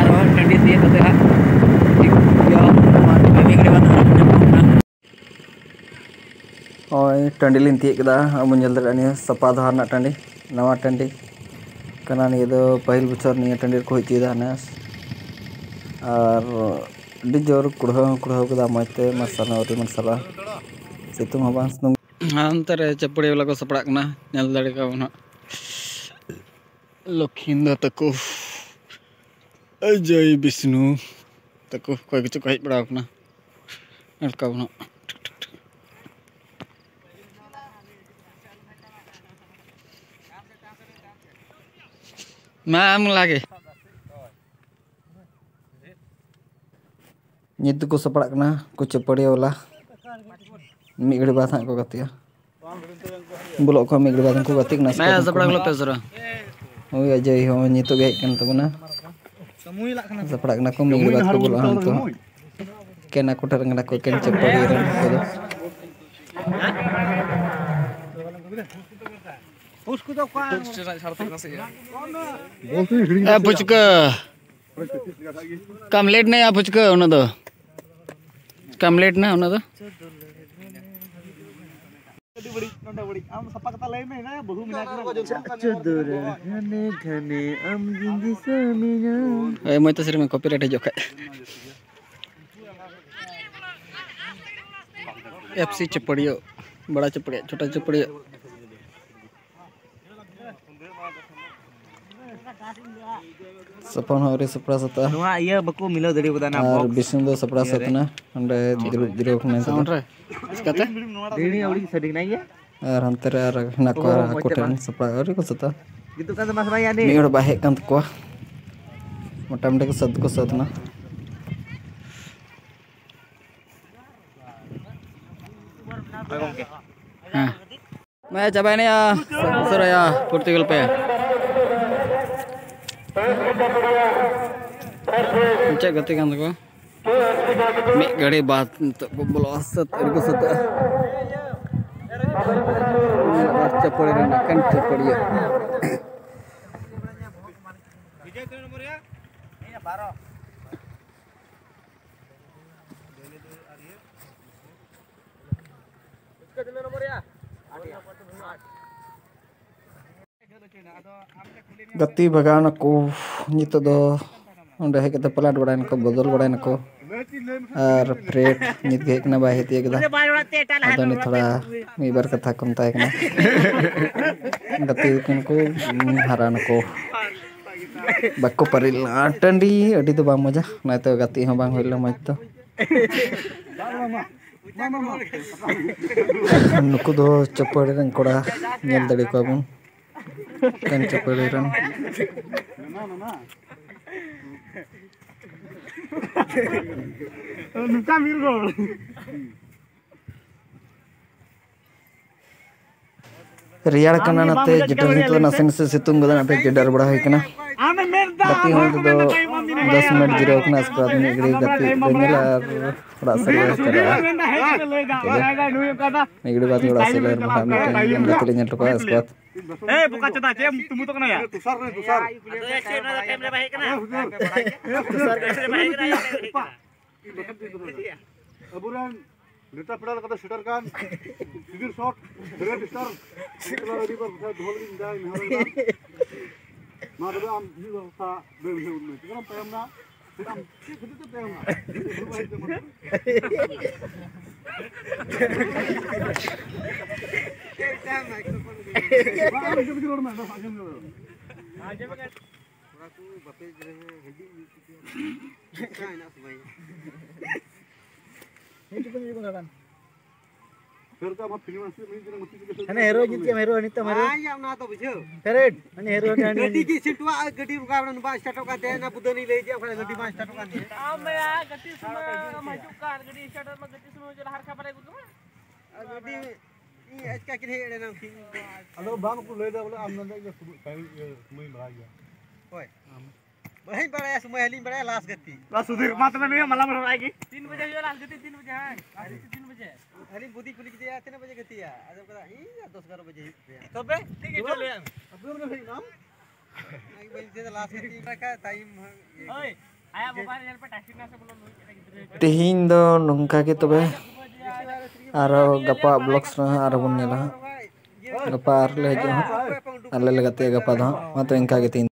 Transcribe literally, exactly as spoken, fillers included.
टंडी सी कते हां या कमी गरे बात ओय टंडी लिन तिए कदा अब नेल दरानी सपा धारना टंडी नवा टंडी कना नि दो पहिल बछर नि टंडी को हिचीदा नेस और डी जोर कुढ़ा कुढ़ा कदा मते मसाला और मसाला सितुंग हबांस नु अंतर चपड़ी वाला को सपड़ा कना नेल दरे का ना लखिंदा तको अजय विष्णु तको कोई किछु कहि पड़ा कना अड़का ना मैम लागे नित को सपड़ा कना को चपड़ी वाला मिगड़ी बात को गतिया बोलो को मिगड़ी बात को गतिक ना मैं सपड़ा को पेसरा ओय अजय हो नितो गे कन तबना समुई ला कना सपड़ा कना को मिगड़ी बात को बोलो हम तो केना को ठरंगना को केन चपड़ी रन को उसको तो का ए पुचका कमलेट नहीं आ पुचका ओना दो कमलेट ना ओना दो बड़ी नोंडा बड़ी आम सपा कता लई में ना बहु मिला के चदर घने घने आम जिंदी समिया ए मय तो सिर में कॉपीराइट है जोखा एफसी चपड़ियो बड़ा चपड़िया छोटा चपड़िया सपन हरे सपड़ा सता नोआ इया बको मिलो दड़ी बदा ना और विष्णु दो सपड़ा सतना अंडे दिरु दिरु खने साउंड रे इसकाते देणी औड़ी सडिक ना ये और अंतर और ना को कोटन सपड़ा और को सता gitu kan mas Raya nih mi bahe kan ko मोटामोटी को सद को सतना हां मैं जबाने या सरया पोर्तुगल पे ᱪᱮᱫ ᱜᱟᱛᱮ ᱠᱟᱱ ᱛᱟᱠᱚᱣᱟ ᱢᱤᱫ ᱜᱷᱟᱹᱲᱤ ᱵᱟᱫ ᱱᱤᱛᱚᱜ ᱠᱚ ᱵᱚᱞᱚ ᱥᱟᱹᱛ ᱨᱮᱠᱚ ᱥᱟᱹᱛᱟᱹᱜᱼᱟ ᱪᱟᱯᱚᱲᱤ ᱨᱮᱱᱟᱜ ᱠᱟᱱ ᱪᱟᱯᱚᱲᱤᱭᱟᱹ गति बगान को नित दो ओंडे हे कते पलाट बड़ान को बदल बड़ान को और फ्रेट नित गे कना बाहे तिए गदा अदो नि थोड़ा मी बार कथा कम ताय कना गति कन को हरान को बक्को परिल टंडी अडी तो बा मजा ना तो गति हो बांग होइला मज तो नुकु दो चपड़ रन कोड़ा नेल दड़ी को बन kan cepeliran nuka mirgo रियाड़ कना नते जटर नितो नसे नसे सितुंग गदा नते जडर बड़ा होय कना गति हो तो दस मिनट जिरो कना इसके बाद में गड़ी गति बेंगला थोड़ा सा चला निगड़ी बात थोड़ा सा लेर बहा में गति ले नेट को इसके बाद ए बुका चदा चेम तुम तो कना या तुषार रे तुषार अदो एक से ना टाइम ले बाहे कना तुषार कैसे बाहे कना अबुरान नेता पड़ाल कदा शटर कान सिविल शॉट रेड स्टार निकला रेडी पर ढोल दिन जाय नहर मा दो आम जी सा बे बे उन में पैम ना हम खुद तो पैम ना अने हेरो जिते हेरो अनिता हेरो आ ना तो बुझो करेक्ट अने हेरो गड्डी की सिटवा गड्डी रुका बन बा स्टार्ट का दे ना बुदनी ले जे खड़े गड्डी बा स्टार्ट का दे आ मैं गड्डी सुमा मजू कार गड्डी स्टार्ट में गड्डी सुमा जो हर खबर को गड्डी ई आज का किरे एड़े ना हेलो बाम को ले दे बोले आम ना दे समय भरा गया ओए वही बड़ा समय हली बड़ा लास्ट गति बस सुधीर मात्र में मला मर आएगी तीन बजे जो लास्ट गति तीन बजे है अरे तीन बजे अरे बुद्धि खुली के आते ना बजे गति है आज कदा ई दस ग्यारह बजे तबे ठीक है चले अब हम नाम आई बजे लास्ट गति का टाइम ओए तेहिं दो नोंका के तबे आरो गपा ब्लॉग्स रे आरो बन नेला गपा आर ले जो आले लगाते गपा दो मा तो इनका के तीन